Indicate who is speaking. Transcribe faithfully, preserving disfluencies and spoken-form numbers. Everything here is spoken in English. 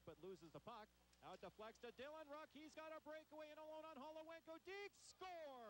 Speaker 1: but loses the puck. Out deflects to Dylan Wruck. He's got a breakaway and alone on Holowenko. Deke scores!